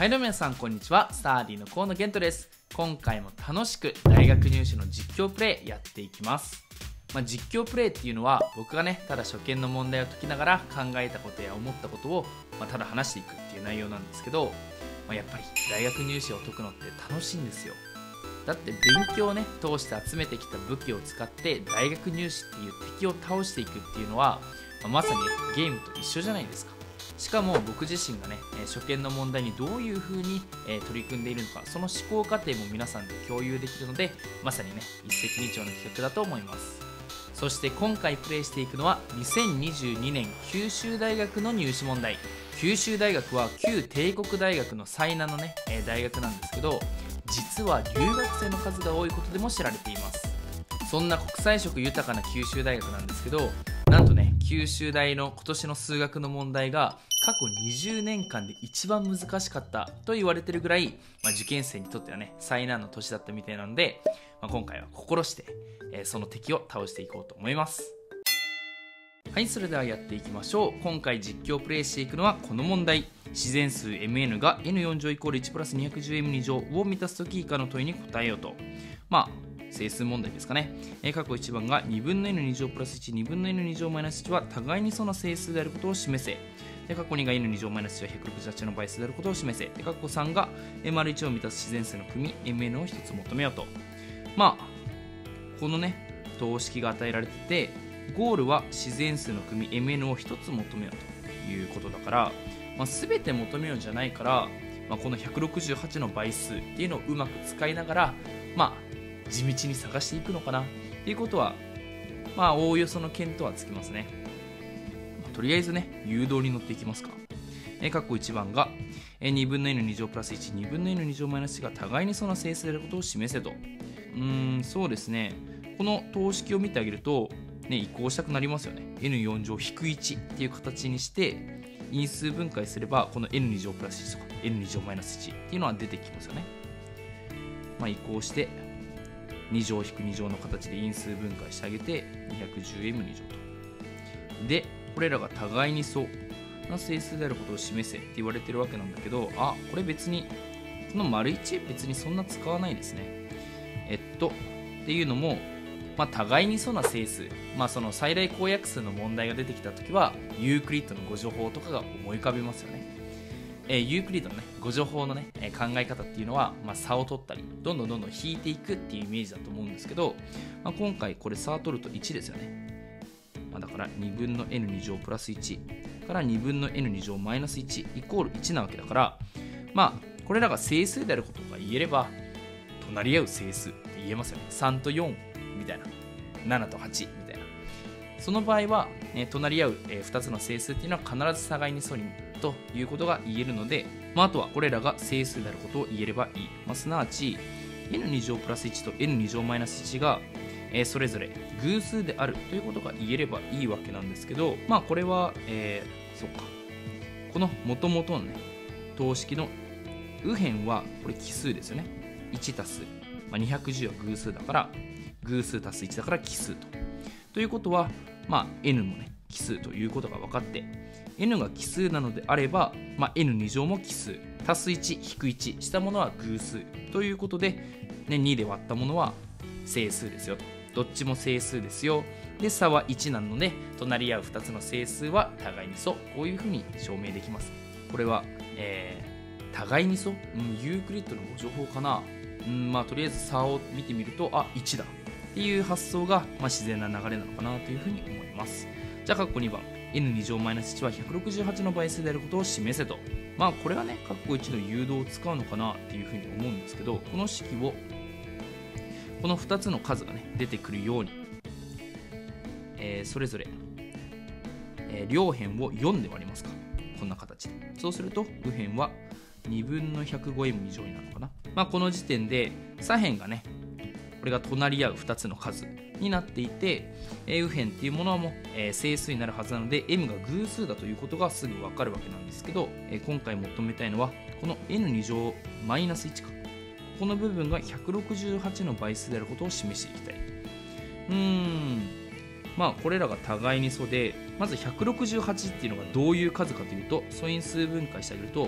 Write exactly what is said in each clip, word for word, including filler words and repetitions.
はいどうも皆さんこんにちは。スターディの河野健人です。今回も楽しく大学入試の実況プレイやっていきます。まあ、実況プレイっていうのは僕がねただ初見の問題を解きながら考えたことや思ったことを、まあ、ただ話していくっていう内容なんですけど、まあ、やっぱり大学入試を解くのって楽しいんですよ。だって勉強をね通して集めてきた武器を使って大学入試っていう敵を倒していくっていうのは、まあ、まさに、ね、ゲームと一緒じゃないですか。しかも僕自身がね初見の問題にどういう風に取り組んでいるのか、その思考過程も皆さんで共有できるので、まさにね一石二鳥の企画だと思います。そして今回プレイしていくのはにせんにじゅうにねん九州大学の入試問題。九州大学は旧帝国大学の最難のね大学なんですけど、実は留学生の数が多いことでも知られています。そんな国際色豊かな九州大学なんですけど、なんとね九州大の今年の数学の問題が過去にじゅうねんかんで一番難しかったと言われてるぐらい、まあ、受験生にとってはね最難の年だったみたいなので、まあ、今回は心して、えー、その敵を倒していこうと思います。はい、それではやっていきましょう。今回実況プレイしていくのはこの問題。自然数 エムエヌ が エヌよん 乗イコールいちプラス にひゃくじゅうエムに 乗を満たすとき以下の問いに答えようと。まあ整数問題ですかね。えー、過去いちばんがにぶんの エヌに 乗プラスいち、にぶんの エヌに 乗マイナスいちは互いに素な整数であることを示せ。で過去にが エヌに 乗マイナスいちはひゃくろくじゅうはちの倍数であることを示せ。で過去さんが エムアールいち を満たす自然数の組 エムエヌ をひとつ求めようと。まあこのね等式が与えられてて、ゴールは自然数の組 エムエヌ をひとつ求めようということだから、まあ、全て求めようじゃないから、まあ、このひゃくろくじゅうはちの倍数っていうのをうまく使いながら、まあ地道に探していくのかなっていうことは、まあおおよその見当はつきますね。まあ、とりあえずね誘導に乗っていきますか。えー、括弧いちばんがにぶんの エヌに 乗プラスいち、にぶんの エヌに 乗マイナスいちが互いに素な整数であることを示せと。うーんそうですね、この等式を見てあげると、ね、移行したくなりますよね。エヌよん 乗引くいちっていう形にして因数分解すれば、この エヌに 乗プラスいちとか エヌに 乗マイナスいちっていうのは出てきますよね。まあ、移行してに乗引くに乗の形で因数分解してあげて にひゃくじゅうエムに 乗と。でこれらが互いに素な整数であることを示せって言われてるわけなんだけど、あこれ別にこの丸いち別にそんな使わないですね。えっとっていうのも、まあ、互いに素な整数、まあ、その最大公約数の問題が出てきたときはユークリッドのご乗法とかが思い浮かびますよね。えー、ユークリッドのねご乗法のね、えー、考え方っていうのは、まあ、差を取ったりどんどんどんどん引いていくっていうイメージだと思うんですけど、まあ、今回これ差を取るといちですよね。まあ、だからにぶんの エヌに 乗プラスいちからにぶんの エヌに 乗マイナスいちイコールいちなわけだから、まあこれらが整数であることが言えれば隣り合う整数って言えますよね。さんとよんみたいな、ななとはちみたいな。その場合は、ね、隣り合う、えー、ふたつの整数っていうのは必ず互いに素にということが言えるので、まあ、あとはこれらが整数であることを言えればいい。まあ、すなわち エヌに 乗プラスいちと エヌに 乗マイナスいちが、えー、それぞれ偶数であるということが言えればいいわけなんですけど、まあこれは、えー、そっかこの元々のね等式の右辺はこれ奇数ですよね。いちたす、まあ、にひゃくじゅうは偶数だから偶数足すいちだから奇数と。ということは、まあ、N もね奇数ということが分かって、 N が奇数なのであれば、まあ、エヌに 乗も奇数、足すいち引くいちしたものは偶数ということで、ね、にで割ったものは整数ですよと。どっちも整数ですよ。で差はいちなので隣り合うふたつの整数は互いに素。こういうふうに証明できます。これは、えー、互いに素、うん、ユークリッドのご乗法かな。うんまあとりあえず差を見てみると、あいちだっていう発想が、まあ、自然な流れなのかなというふうに思います。じゃあ括弧にばん エヌに 乗マイナスいちはひゃくろくじゅうはちの倍数であることを示せと。まあこれはね括弧いちの誘導を使うのかなっていうふうに思うんですけど、この式をこのふたつの数がね出てくるように、えー、それぞれ、えー、両辺をよんで割りますか。こんな形で。そうすると右辺はにぶんのひゃくごエムに乗になるのかな。まあこの時点で左辺がねこれが隣り合うふたつの数になっていて、えー、右辺っていうものはもう、えー、整数になるはずなので M が偶数だということがすぐ分かるわけなんですけど、えー、今回求めたいのはこの エヌに 乗マイナスいちか、この部分がひゃくろくじゅうはちの倍数であることを示していきたい。うーんまあこれらが互いに素で、まずひゃくろくじゅうはちっていうのがどういう数かというと、素因数分解してあげると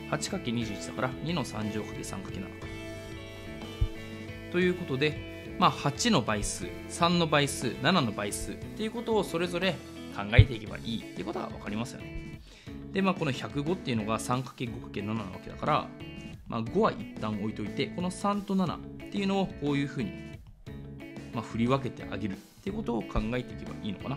はちかけるにじゅういち だからにのさん乗 ×さんかけるなな か。ということで、まあ、はちの倍数、さんの倍数、ななの倍数っていうことをそれぞれ考えていけばいいっていうことが分かりますよね。で、まあ、このひゃくごっていうのが さんかけるごかけるなな なわけだから、まあ、ごは一旦置いといて、このさんとななっていうのをこういうふうに、まあ、振り分けてあげるっていうことを考えていけばいいのかな。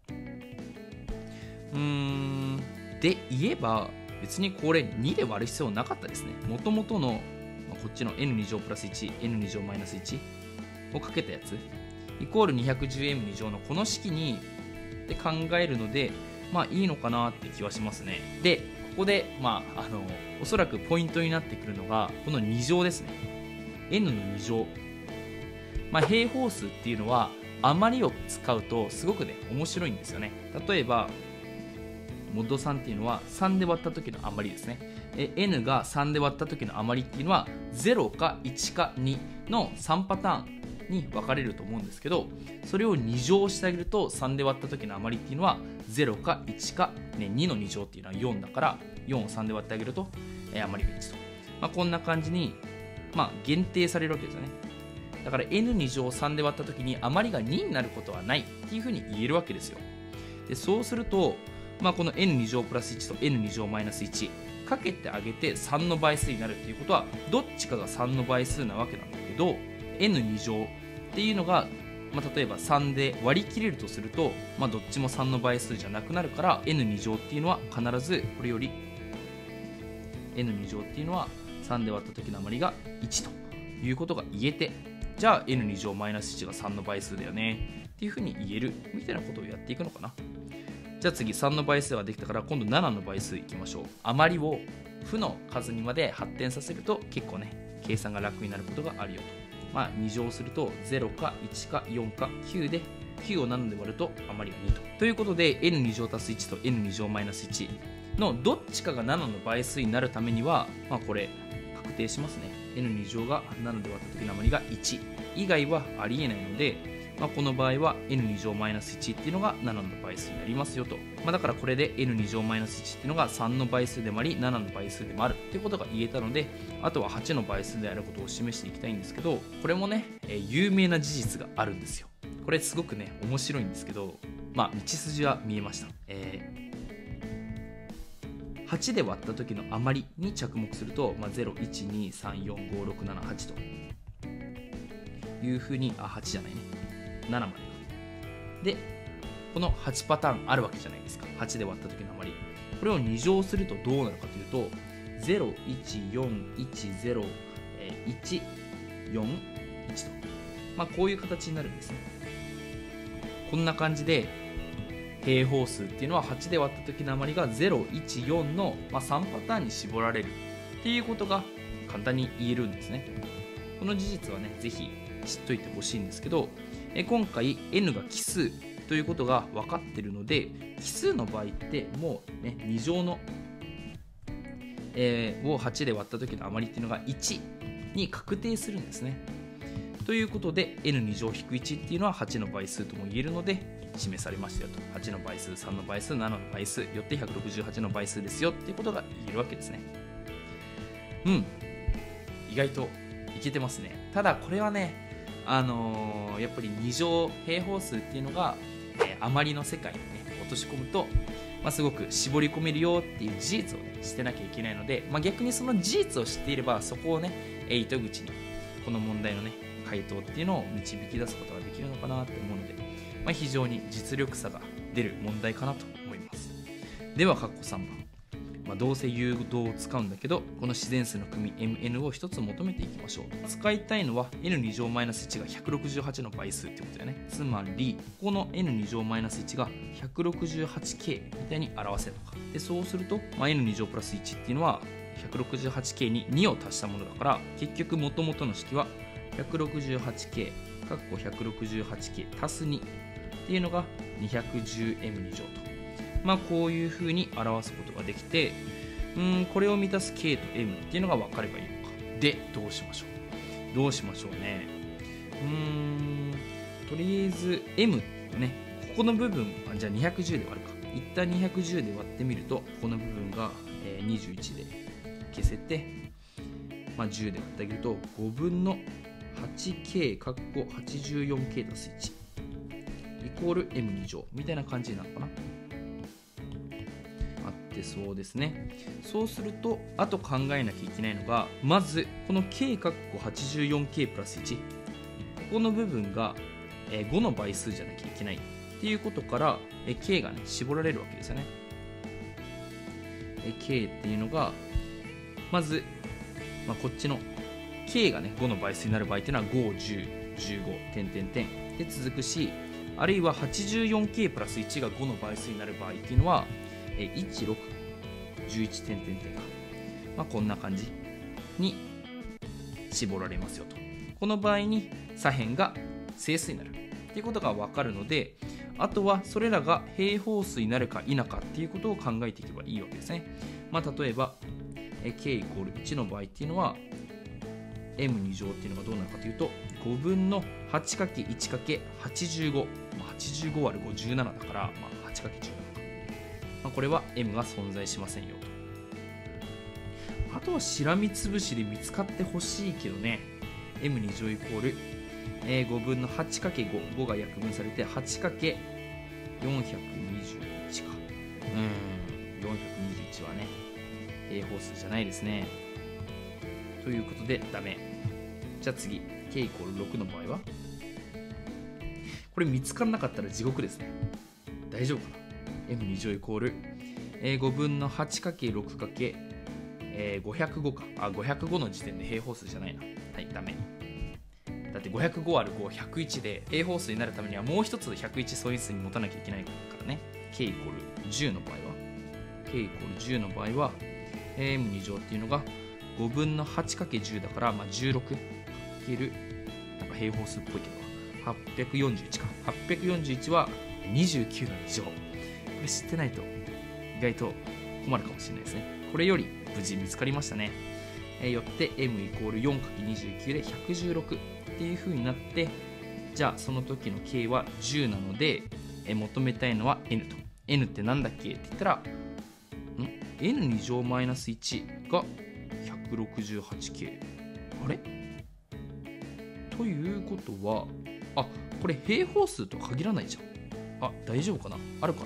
うーんで言えば別にこれにで割る必要なかったですね。もともとの、まあ、こっちの エヌに 乗プラスいち、エヌに 乗マイナスいちをかけたやつイコール にひゃくじゅうエムに 乗のこの式にで考えるので、まあいいのかなって気はしますね。で、ここで、まあ、あのおそらくポイントになってくるのがこのに乗ですね。n のに乗、まあ、平方数っていうのは余りを使うとすごくね面白いんですよね。例えばモッドさんっていうのはさんで割った時の余りですね。え n がさんで割った時の余りっていうのはゼロかいちかにのさんパターンに分かれると思うんですけど、それをに乗してあげるとさんで割った時の余りっていうのはゼロかいちか、ね、にのに乗っていうのはよんだからよんをさんで割ってあげると、えー、余りがいちと、まあ、こんな感じに、まあ、限定されるわけですよね。だから エヌに 乗をさんで割った時に余りがにになることはないっていうふうに言えるわけですよ。でそうすると、まあ、この エヌに 乗プラスいちと エヌに 乗マイナスいちかけてあげてさんの倍数になるっていうことはどっちかがさんの倍数なわけなんだけど、 エヌに 乗っていうのが、まあ、例えばさんで割り切れるとすると、まあ、どっちもさんの倍数じゃなくなるから エヌに 乗っていうのは必ずこれより エヌに 乗っていうのはさんで割った時の余りがいちということが言えて、じゃあ エヌに 乗マイナスいちがさんの倍数だよねっていうふうに言えるみたいなことをやっていくのかな。じゃあ次さんの倍数ができたから今度ななの倍数いきましょう。余りを負の数にまで発展させると結構ね計算が楽になることがあるよと。まあに乗するとゼロかいちかよんかきゅうできゅうをななで割ると余りがにと。ということで エヌに 乗足すいちと エヌに 乗マイナスいちのどっちかがななの倍数になるためには、まあこれ確定しますね。エヌに 乗がななで割った時の余りがいち以外はありえないので、まあ、この場合は エヌに 乗マイナスいちっていうのがななの倍数になりますよと。まあ、だからこれで エヌに 乗マイナスいちっていうのがさんの倍数でもありななの倍数でもあるっていうことが言えたので、あとははちの倍数であることを示していきたいんですけど、これもね、えー、有名な事実があるんですよ。これすごくね面白いんですけど、まあ道筋は見えました。えー、はちで割った時の余りに着目すると、まあ、ゼロ、いち、に、さん、よん、ご、ろく、なな、はちというふうに、あ、はちじゃないねななまででこのはちパターンあるわけじゃないですか。はちで割った時の余り、これをに乗するとどうなるかというとゼロ、いち、よん、いち、ゼロ、いち、よん、いちと、まあ、こういう形になるんですね。こんな感じで平方数っていうのははちで割った時の余りがゼロ、いち、よんの、まあ、さんパターンに絞られるっていうことが簡単に言えるんですね。この事実はねぜひ知っといてほしいんですけど、え今回 n が奇数ということが分かっているので、奇数の場合ってもうねに乗の、えー、をはちで割った時の余りっていうのがいちに確定するんですね。ということで エヌに 乗引くいちっていうのははちの倍数とも言えるので示されましたよと。はちの倍数、さんの倍数、ななの倍数、よってひゃくろくじゅうはちの倍数ですよっていうことが言えるわけですね。うん、意外といけてますね。ただこれはねあのー、やっぱりに乗平方数っていうのが、えー、余りの世界にね落とし込むと、まあ、すごく絞り込めるよっていう事実をねしてなきゃいけないので、まあ、逆にその事実を知っていればそこをね糸口にこの問題のね回答っていうのを導き出すことができるのかなって思うので、まあ、非常に実力差が出る問題かなと思います。では括弧さんばん、まあ、どうせ誘導を使うんだけどこの自然数の組 エムエヌ を一つ求めていきましょう。使いたいのは エヌに 乗マイナスいちがひゃくろくじゅうはちの倍数ってことだよね。つまりここの エヌに 乗マイナスいちが ひゃくろくじゅうはちケー みたいに表せるのか。でそうすると、まあ、エヌに 乗プラスいちっていうのは ひゃくろくじゅうはちケー ににを足したものだから、結局元々の式は ひゃくろくじゅうはちケー かっこ ひゃくろくじゅうはちケー 足すにっていうのが にひゃくじゅうエムに 乗と、まあこういうふうに表すことができて、うんこれを満たす K と M っていうのが分かればいいのか。でどうしましょうどうしましょうね。うーんとりあえず M のねここの部分はじゃあにひゃくじゅうで割るか。一旦にひゃくじゅうで割ってみるとここの部分がにじゅういちで消せて、まあ、じゅうで割ってあげるとごぶんの はちケー はちじゅうよんケー 足すいちイコール エムに 乗みたいな感じになるのかな。あってそうですね。そうするとあと考えなきゃいけないのが、まずこの ケー はちじゅうよんケー プラスいち、ここの部分がごの倍数じゃなきゃいけないっていうことから K がね絞られるわけですよね。K っていうのがまず、まあ、こっちの K がねごの倍数になる場合っていうのはご、じゅう、じゅうご点点点で続くし、あるいは はちじゅうよんケー プラスいちがごの倍数になる場合っていうのはいち、ろく、じゅういち点点点か、まあ、こんな感じに絞られますよと。この場合に左辺が整数になるっていうことが分かるので、あとはそれらが平方数になるか否かっていうことを考えていけばいいわけですね。まあ、例えば K イコールいちの場合っていうのは エムに 乗っていうのがどうなるかというとごぶんの はちかけるいちかけるはちじゅうご、まあ、はちじゅうごわるご、じゅうななだから、まあ、はちかけるじゅうななか、まあ、これは M が存在しませんよと。あとはしらみつぶしで見つかってほしいけどね。 エムに 乗イコールえー、ごぶんの はちかけるご、ごが約分されて はちかけるよんひゃくにじゅういちか。うーん、よんひゃくにじゅういちはね、平方数じゃないですね。ということでダメ。じゃあ次、K イコールろくの場合はこれ見つからなかったら地獄ですね。大丈夫かな。 エムに 乗イコール、えー、ごぶんの はちかけるろくかけるごひゃくごか。あ、ごひゃくごの時点で平方数じゃないな。はい、ダメ。だってごひゃくごわるご、ひゃくいちで平方数になるためにはもう一つひゃくいち素因数に持たなきゃいけないからね。K イコールじゅうの場合は K イコールじゅうの場合は エムに 乗っていうのがごぶんの はちかけるじゅうだから、まあ、じゅうろくかけるなんか平方数っぽいけどはっぴゃくよんじゅういちか。はっぴゃくよんじゅういちはにじゅうきゅうのに乗。これ知ってないと意外と困るかもしれないですね。これより無事見つかりましたね。えー、よって M イコール よんかけるにじゅうきゅうでひゃくじゅうろくっていう風になって、じゃあその時の K はじゅうなので、えー、求めたいのは N と。 N ってなんだっけって言ったらん エヌに 乗マイナスいちが ひゃくろくじゅうはちケー。 あれということは、あ、これ平方数とは限らないじゃん。あ、大丈夫かな、あるかな。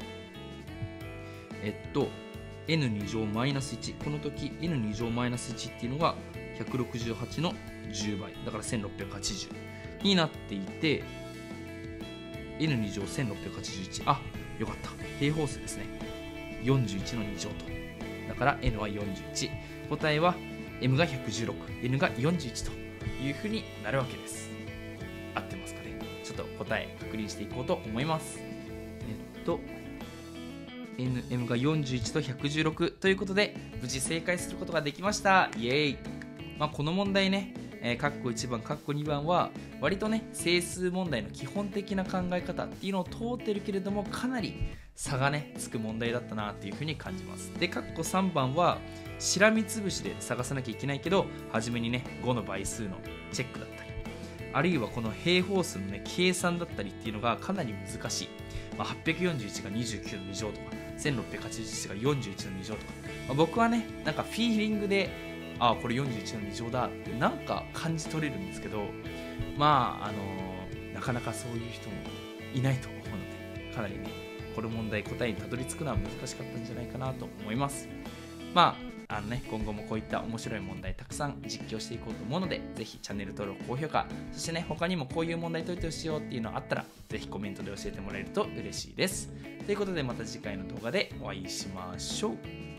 えっと エヌに 乗マイナスいち、この時 エヌに 乗マイナスいちっていうのがひゃくろくじゅうはちのじゅうばいだからせんろっぴゃくはちじゅうになっていて、 エヌに 乗せんろっぴゃくはちじゅういち、あ、よかった、平方数ですね。よんじゅういちのに乗と。だから N はよんじゅういち、答えは M がひゃくじゅうろく、N がよんじゅういちというふうになるわけです。合ってますかね。ちょっと答え確認していこうと思います。えっと エヌエム がよんじゅういちとひゃくじゅうろくということで無事正解することができました。イエーイ。まあ、この問題ね、えー、カッコいちばんカッコにばんは割とね整数問題の基本的な考え方っていうのを通ってるけれども、かなり差がねつく問題だったなっていうふうに感じます。でカッコさんばんはしらみつぶしで探さなきゃいけないけど、初めにねごの倍数のチェックだったり、あるいはこの平方数のね計算だったりっていうのがかなり難しい。まあ、はっぴゃくよんじゅういちがにじゅうきゅうのに乗とかせんろっぴゃくはちじゅういちがよんじゅういちのに乗とか、まあ、僕はねなんかフィーリングであこれよんじゅういちのに乗だってなんか感じ取れるんですけど、まああのー、なかなかそういう人もいないと思うので、かなりねこの問題答えにたどり着くのは難しかったんじゃないかなと思います。まああのね、今後もこういった面白い問題たくさん実況していこうと思うので、ぜひチャンネル登録、高評価、そしてね他にもこういう問題解いてほしいよっていうのあったらぜひコメントで教えてもらえると嬉しいです。ということでまた次回の動画でお会いしましょう。